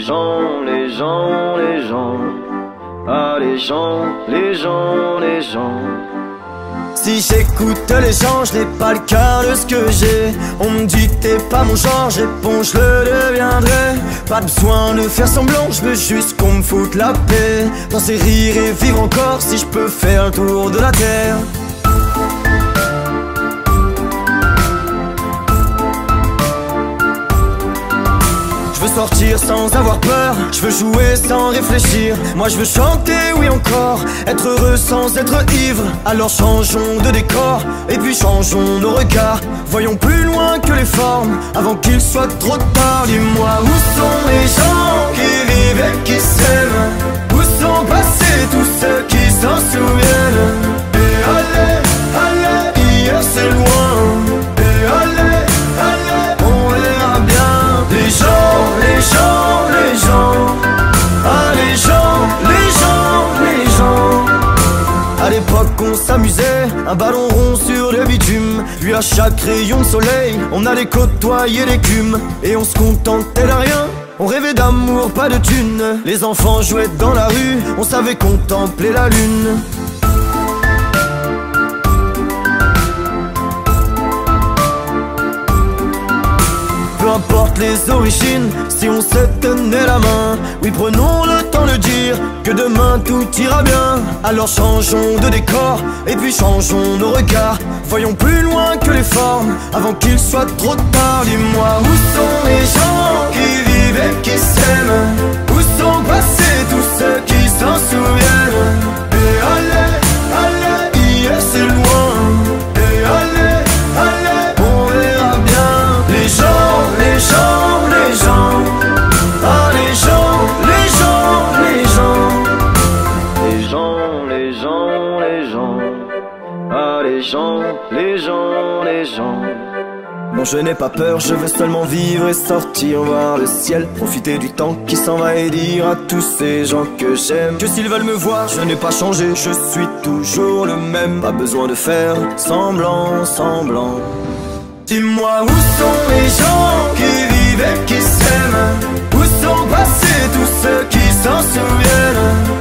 gens, les gens, les gens. Ah les gens, les gens, les gens. Si j'écoute les gens, je n'ai pas le quart de ce que j'ai. On me dit que t'es pas mon genre, je réponds je le deviendrai. Pas besoin de faire semblant, je veux juste qu'on me foute la paix. Danser, rire et vivre encore si je peux faire le tour de la terre. Je veux sortir sans avoir peur, je veux jouer sans réfléchir. Moi je veux chanter, oui encore, être heureux sans être ivre. Alors changeons de décor, et puis changeons nos regards. Voyons plus loin que les formes, avant qu'il soit trop tard. Dis-moi où sont les gens qui vivent et qui s'aiment? Où sont passés tous ceux qui s'en souviennent? Et allez, allez, hier c'est loin. Et allez, allez, on verra bien. Les gens, les gens, les gens. Ah les gens, les gens, les gens. À l'époque on s'amusait, un ballon rond sur le bitume. Puis à chaque rayon de soleil, on allait côtoyer l'écume. Et on se contentait de rien, on rêvait d'amour, pas de thunes. Les enfants jouaient dans la rue, on savait contempler la lune. Peu importe les origines, si on se tenait la main. Oui, prenons le temps de dire que demain tout ira bien. Alors changeons de décor, et puis changeons nos regards. Voyons plus loin que les formes, avant qu'il soit trop tard. Dis-moi où sont les gens qui vivent et qui s'aiment? Où sont passés tous ceux qui s'en souviennent? Et allez, allez, hier c'est loin. Et allez, allez, on verra bien. Les gens, les gens, les gens. Ah les gens, les gens, les gens. Les gens, les gens, les gens. Ah les gens, les gens, les gens. Non, je n'ai pas peur, je veux seulement vivre et sortir voir le ciel. Profiter du temps qui s'en va et dire à tous ces gens que j'aime que s'ils veulent me voir, je n'ai pas changé, je suis toujours le même. Pas besoin de faire semblant, semblant. Dis-moi où sont les gens qui vivent et qui s'aiment? Où sont passés tous ceux qui s'en souviennent?